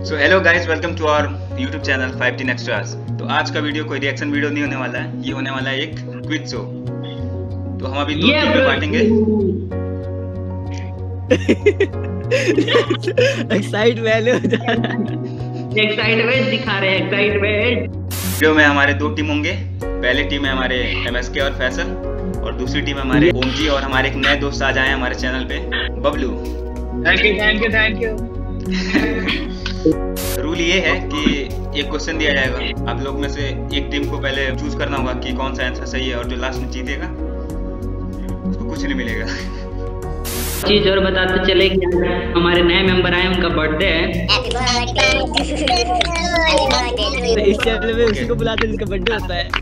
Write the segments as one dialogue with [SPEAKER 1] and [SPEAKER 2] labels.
[SPEAKER 1] So hello guys, welcome to our YouTube channel 510 extras. तो आज का वीडियो कोई रिएक्शन वीडियो नहीं होने वाला है, ये होने वाला है एक क्विज शो। तो हम अभी दो टीम में बांटेंगे।
[SPEAKER 2] एक्साइटमेंट दिखा रहे हैं, एक्साइटमेंट।
[SPEAKER 1] वीडियो में हमारे दो टीम होंगे। पहली टीम है हमारे MSK और फैसल, और दूसरी टीम है हमारे ओम जी और हमारे एक नए दोस्त आज आए हैं हमारे चैनल पे, बबलू।
[SPEAKER 3] Thank you.
[SPEAKER 1] रूल ये है कि एक क्वेश्चन दिया जाएगा, आप लोग में से एक टीम को पहले चूज करना होगा कि कौन सा आंसर सही है, और जो लास्ट में जीतेगा उसको कुछ नहीं मिलेगा।
[SPEAKER 2] चीज और बताते चले कि हमारे नए मेंबर आए, उनका बर्थडे है। इस चैनल में उसी को बुलाते हैं जिसका बर्थडे होता है।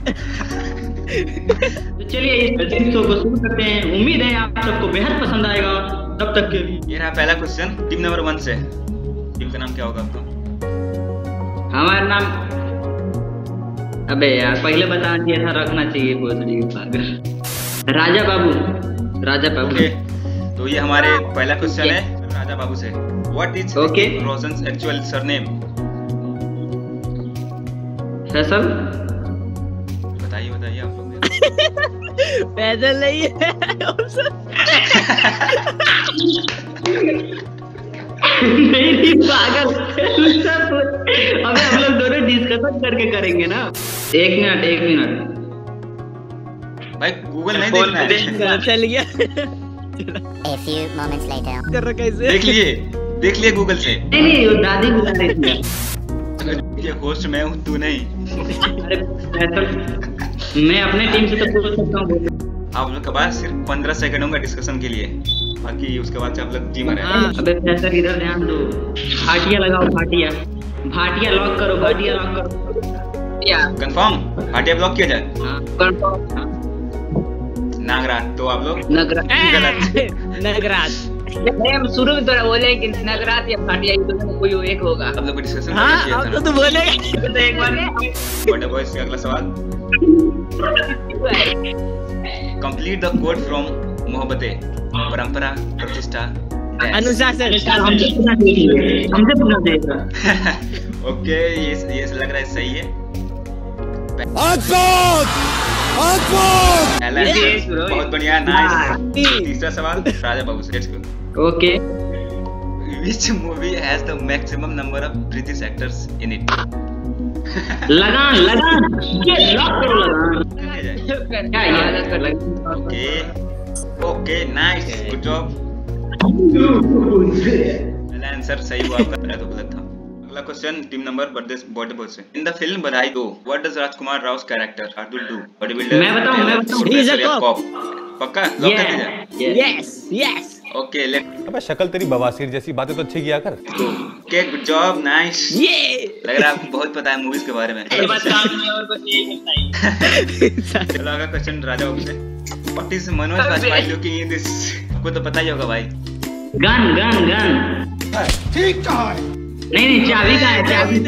[SPEAKER 2] तो चलिए इस शो को शुरू करते हैं। उम्मीद है आप सबको बेहद पसंद आएगा। तब तक के लिए
[SPEAKER 1] ये रहा पहला क्वेश्चन टीम नंबर 1 से। टीम का नाम क्या होगा आपका?
[SPEAKER 2] हमारा नाम, अबे यार पहले बता दिया था, रखना चाहिए राजा बाबू। राजा बाबू।
[SPEAKER 1] Okay. तो ये हमारे पहला क्वेश्चन है राजा बाबू से। What is Hrithik Roshan's actual surname?
[SPEAKER 2] Faisal
[SPEAKER 1] बताइए आप लोग।
[SPEAKER 2] फैसल नहीं है। नहीं पागल। अबे हम लोग दोनों डिस्कशन करके करेंगे ना। एक मिनट
[SPEAKER 1] भाई गूगल नहीं देखना है।
[SPEAKER 2] चल गया।
[SPEAKER 4] A few moments later.
[SPEAKER 2] कर रहा कैसे?
[SPEAKER 1] देख लिए गूगल से।
[SPEAKER 2] नहीं वो दादी बुला रही थी।
[SPEAKER 1] ये होस्ट मैं हूँ, तू नहीं।
[SPEAKER 2] अरे मैं अपने टीम से तो पूछ सकता हूँ।
[SPEAKER 1] आप लोग के पास सिर्फ 15 सेकंड होंगे डिस्कशन के लिए, बाकी उसके बाद से आप लोग टीम रहे।
[SPEAKER 2] अबे फैसल इधर ध्यान दो। भाटिया लगाओ, भाटिया लॉक करो, भाटिया लॉक करो। या
[SPEAKER 1] कंफर्म भाटिया ब्लॉक किया जाए?
[SPEAKER 2] हां कंफर्म।
[SPEAKER 1] नागराज। तो आप लोग
[SPEAKER 2] नगराज। नहीं हम शुरू में तो बोले कि नगराज या भाटिया, ये दोनों में कोई एक होगा।
[SPEAKER 1] आप लोग डिस्कशन
[SPEAKER 2] हां अब तो बोलेगा। तो एक बार
[SPEAKER 1] बर्थडे बॉयज से अगला सवाल। Complete the code from Mohabbatein, परंपरा, प्रतिष्ठा,
[SPEAKER 2] अनुशासन। हमसे पूछना देगा।
[SPEAKER 1] ओके, ये लग रहा है सही है। बहुत बढ़िया, नाइस। तीसरा सवाल राजा बाबू से। Let's go.
[SPEAKER 2] Okay.
[SPEAKER 1] Which movie has the maximum number of British actors in it?
[SPEAKER 2] लगान ये लॉक करो लगान। क्या याद कर
[SPEAKER 1] ओके नाइस, गुड जॉब। पहला आंसर सही हुआ आपका, तो गलत था। अगला question team number birthday boy से। In the film Badhaai Do, what does Rajkummar Rao's character Ardul do? Body builder.
[SPEAKER 2] मैं बताऊं।
[SPEAKER 1] He is a cop. पक्का लॉक कर दिया?
[SPEAKER 2] यस।
[SPEAKER 1] ओके
[SPEAKER 5] अबे शक्ल तेरी बवासीर जैसी, बातें तो अच्छी किया कर।
[SPEAKER 1] Okay good job, nice. लग रहा है आपको बहुत पता है मूवीज के बारे में। चलो अगला क्वेश्चन राजा बाबू से। What is Manoj Vajpayee looking in this? आपको तो पता ही होगा भाई।
[SPEAKER 2] गन।
[SPEAKER 5] ठीक कहा है।
[SPEAKER 2] नहीं चाबी का है। चाबी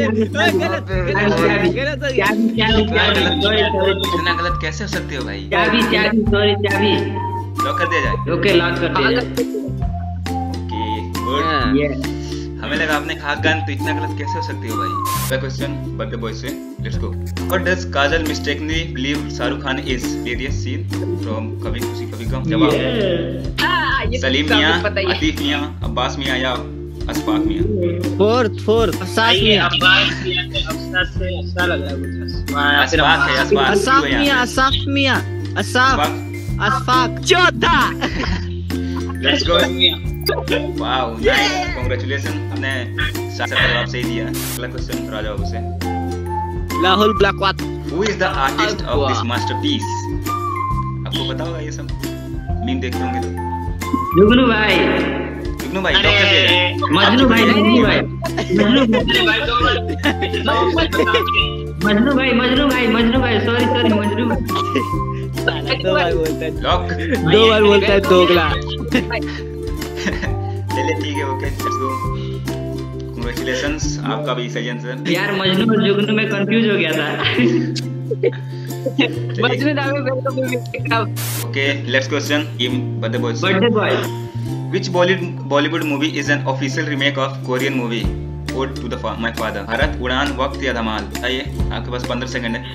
[SPEAKER 1] इतना गलत कैसे हो सकते हो भाई?
[SPEAKER 2] चाबी
[SPEAKER 1] लॉक कर दिया जाए?
[SPEAKER 2] ओके लॉक कर दिया जाए।
[SPEAKER 1] Okay good. हमें लगा आपने कहा गन, तो इतना गलत कैसे हो सकती हो भाई? अगला क्वेश्चन बर्थडे बॉय से। Let's go. What does Kajal mistakenly believe Shahrukh Khan is? Various scene from Kabhi Khushi कभी गम। जवाब सलीम मियां, आतिफ मियां, अब्बास मियां या अशफाक मियां।
[SPEAKER 2] फोर्थ अशफाक मियां। अशफाक चौथा।
[SPEAKER 1] Let's go. Wow nice, congratulation, आपने जवाब सही दिया। अगला क्वेश्चन राजा बाबू से।
[SPEAKER 2] लाहौल ब्लैकवाट।
[SPEAKER 1] Who is the artist of this masterpiece? आपको पता होगा ये सब, मीम देखते होंगे तो।
[SPEAKER 2] जुगनू भाई
[SPEAKER 1] लॉक कर दिया जाए?
[SPEAKER 2] मजनू भाई सॉरी मजनू भाई। दो बार बोलता है दोगला।
[SPEAKER 1] चलिए ठीक है, ओके लेट्स गो। कांग्रेचुलेशंस, आपका भी सही आंसर।
[SPEAKER 2] यार मजनू और जुगनू में कंफ्यूज हो गया था।
[SPEAKER 1] Okay let's question team birthday boy. Which Bollywood movie is an official remake of Korean movie ode to the my father. Bharat Udaan Waqt या धमाल। आइए आपके पास 15 सेकंड है।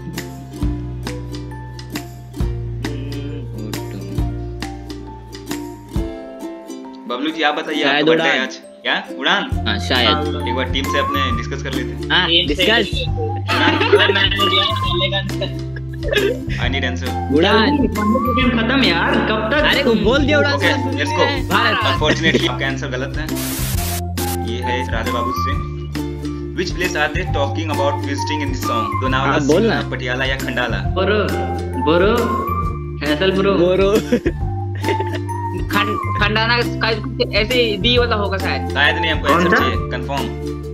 [SPEAKER 1] बबलू जी आप बताइए, आपका बर्थडे है आज। क्या उड़ान?
[SPEAKER 6] हाँ शायद।
[SPEAKER 1] एक बार टीम से अपने डिस्कस कर लेते
[SPEAKER 6] हाँ discuss.
[SPEAKER 1] I need answer.
[SPEAKER 6] Udaan.
[SPEAKER 2] Game खत्म यार, कब तक?
[SPEAKER 6] अरे को बोल दिया Udaan.
[SPEAKER 1] Okay let's go.
[SPEAKER 6] Bharat.
[SPEAKER 1] Unfortunately आपका आंसर गलत है। ये है राजा बाबू से। Which place are they talking about visiting in this song? Lonavala,
[SPEAKER 6] बोलना।
[SPEAKER 1] सिमला, पटियाला या खंडाला?
[SPEAKER 2] बोरो बोरो फैसल ब्रो।
[SPEAKER 6] बोरो।
[SPEAKER 3] खंडाना का ऐसे डी वाला होगा शायद।
[SPEAKER 1] शायद नहीं, हमको
[SPEAKER 2] कौन
[SPEAKER 1] आंसर
[SPEAKER 2] सा?
[SPEAKER 1] चाहिए कंफर्म।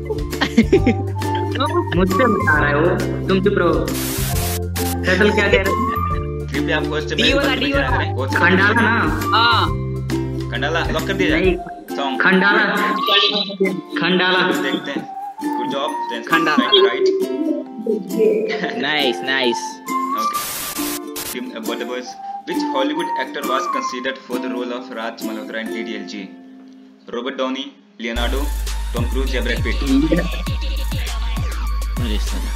[SPEAKER 2] मुझसे बता रहा है वो, तुम चुप रहो। फैसल क्या कह रहे?
[SPEAKER 1] कृपया आप फर्स्ट
[SPEAKER 3] डी वाला।
[SPEAKER 2] खंडाला ना?
[SPEAKER 3] हाँ
[SPEAKER 1] खंडाला लॉक कर दिया
[SPEAKER 2] नहीं,
[SPEAKER 1] जाए। सॉन्ग
[SPEAKER 2] खंडाला खंडाला।
[SPEAKER 1] देखते हैं। Good job.
[SPEAKER 3] Khandala.
[SPEAKER 1] Right.
[SPEAKER 6] Nice nice.
[SPEAKER 1] Okay. Team Birthday Boys. Which Hollywood actor was considered for the role of Raj Malhotra in DDLG? Robert Downey, Leonardo, Tom Cruise या Brad Pitt?
[SPEAKER 6] अरे साला।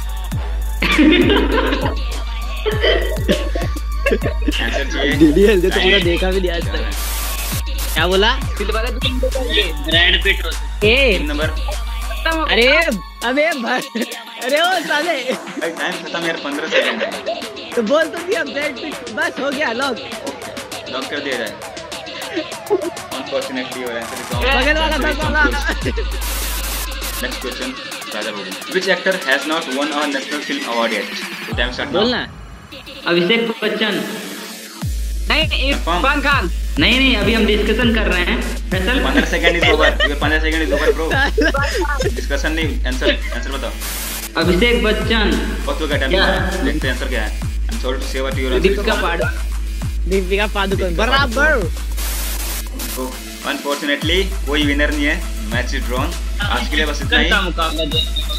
[SPEAKER 1] Answer चाहिए।
[SPEAKER 6] DDL तो पूरा देखा भी नहीं आज तक। क्या बोला?
[SPEAKER 3] ब्रैड पिट होता
[SPEAKER 6] ए
[SPEAKER 1] टीम नंबर।
[SPEAKER 6] अरे अबे अरे ओ साले
[SPEAKER 1] टाइम खत्म यार, 15 सेकंड है।
[SPEAKER 6] तो बोल तो दिया ब्रेड पिट, बस हो गया लॉक।
[SPEAKER 1] लॉक कर दिया जाए। Unfortunately your answer is wrong.
[SPEAKER 6] बगल वाला था साला।
[SPEAKER 1] Next question, Raja Babu. Which actor has not won a national film award yet? So time start now.
[SPEAKER 6] बोलना।
[SPEAKER 2] अभिषेक बच्चन।
[SPEAKER 3] नहीं
[SPEAKER 1] Confirm.
[SPEAKER 3] इरफान खान।
[SPEAKER 2] नहीं नहीं, अभी हम डिस्कशन कर रहे हैं। Faisal
[SPEAKER 1] 15 second is over. 15 second is over bro. Discussion नहीं, आंसर बताओ।
[SPEAKER 2] अभिषेक बच्चन।
[SPEAKER 1] बहुत हो गया टाइम।
[SPEAKER 2] क्या?
[SPEAKER 1] देखते हैं आंसर क्या है। I'm sorry to say what your answer is
[SPEAKER 3] Deepika
[SPEAKER 1] wrong.
[SPEAKER 6] Deepika Padukone बराबर।
[SPEAKER 1] तो अनफॉर्चुनेटली कोई विनर नहीं है। Match is drawn. आज के लिए बस इतना ही।
[SPEAKER 3] मुकाबला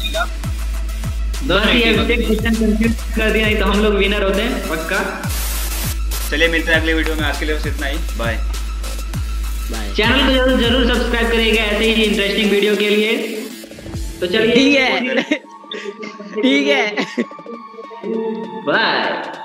[SPEAKER 2] बस ये अभिषेक बच्चन कंफ्यूज कर दिया, नहीं तो हम लोग विनर होते हैं पक्का।
[SPEAKER 1] चलिए मिलते हैं अगले वीडियो में। आज के लिए बस इतना ही। बाय।
[SPEAKER 6] बाय।
[SPEAKER 2] चैनल को जरूर सब्सक्राइब करिएगा ऐसे ही इंटरेस्टिंग वीडियो के लिए। तो चलिए
[SPEAKER 6] ठीक है ठीक है।
[SPEAKER 2] बाय।